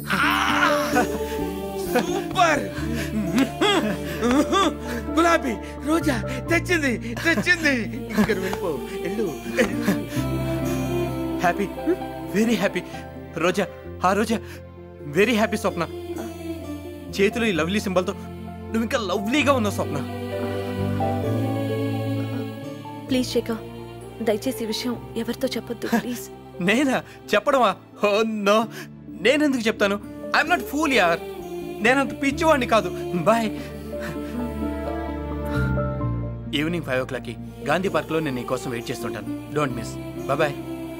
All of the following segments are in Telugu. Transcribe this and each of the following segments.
సూపర్. గులాబీ రోజా తెచ్చింది తెచ్చింది. ఇక్కడ వెళ్ళిపో, వెళ్ళు. Happy, very happy. రోజా, ఆ రోజా వెరీ హ్యాపీ. స్వప్న, చేతిలో ఈ లవ్లీ సింబల్తో నువ్వు ఇంకా లవ్లీగా ఉన్నావు స్వప్న. ప్లీజ్ శేఖర్, దయచేసి ఈ విషయం ఎవరితో చెప్పొద్దు ప్లీజ్. నేనా చెప్పడమా? ఓ నో, నేనెందుకు చెప్తాను? ఐఎమ్ నాట్ ఫూల్ యార్, నేనంత పిచ్చివాడిని కాదు. బాయ్. ఈవినింగ్ 5 o'clock గాంధీ పార్క్లో నేను నీ కోసం వెయిట్ చేస్తుంటాను. Don't miss. బాయ్.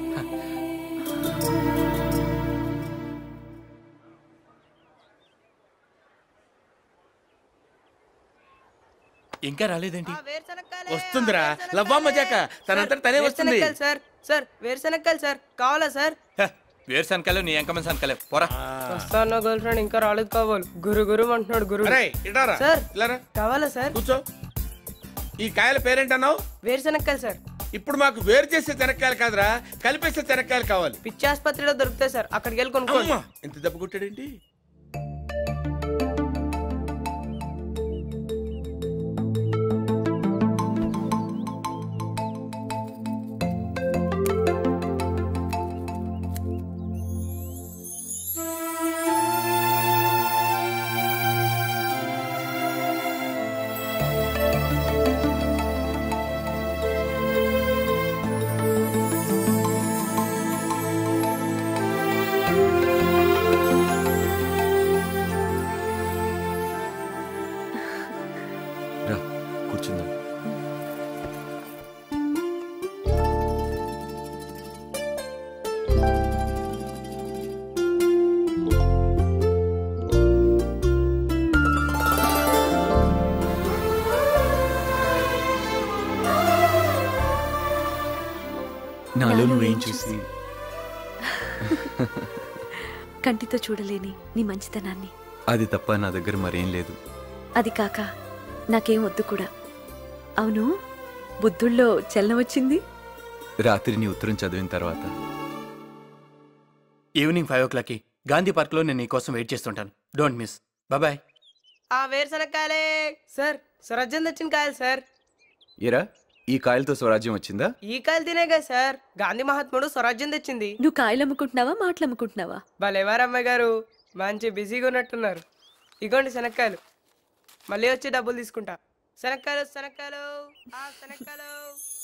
ఇంకా రాలేదేంటి? వస్తుందిరా, లవ్వా మజాక తనంతా తనే వస్తుంది. సార్ సార్ వేరుశనక్కాయలు సార్, కావాలా సార్? వేరుశనకాయలు నీ ఎంకమైన శనకాయలు పోరా. వస్తాను గర్ల్ ఫ్రెండ్ ఇంకా రాలేదు, కావాలి. గురు గురు అంటున్నాడు. గురు సార్ కావాలా సార్? కూర్చో. ఈ కాయల పేరేంటన్నావు? వేరుశనక్కాయలు సార్. ఇప్పుడు మాకు వేరు చేసే శనక్కాయలు కాదురా, కలిపేసే శనక్కాయలు కావాలి. పిచ్చి ఆసుపత్రిలో దొరుకుతాయి సార్, అక్కడికి వెళ్ళి కొనుక్కోండి. ఎంత దెబ్బ కొట్టాడేంటి? నాలో నువ్వేం చూసి కంటితో చూడలేని నీ మంచితనాన్ని. అది తప్ప నా దగ్గర మరేం లేదు. అది కాక నాకేం వద్దు కూడా. అవును, బుద్ధుల్లో చలనం వచ్చింది రాత్రి నీ ఉత్తరం చదివిన తర్వాత. ఈవినింగ్ 5 o'clock గాంధీ పార్క్లో నేను నీ కోసం వెయిట్ చేస్తుంటాను. Don't miss. బాయ్. ఆ వేరుశనక్కాయలే సార్, స్వరాజ్యం తెచ్చిన కాయలు సార్. ఏరా, ఈ కాయలతో స్వరాజ్యం వచ్చిందా? ఈ కాయలు తినేగా సార్ గాంధీ మహాత్ముడు స్వరాజ్యం తెచ్చింది. నువ్వు కాయలు అమ్ముకుంటున్నావా, మాటలు అమ్ముకుంటున్నావా? భలేవారు అమ్మాయి గారు, మంచి బిజీగా ఉన్నట్టున్నారు. ఇగోండి శనక్కాయలు, మళ్ళీ వచ్చి డబ్బులు తీసుకుంటా. శనక్కాయలు శనక్కాయలు శనక్కాయలు.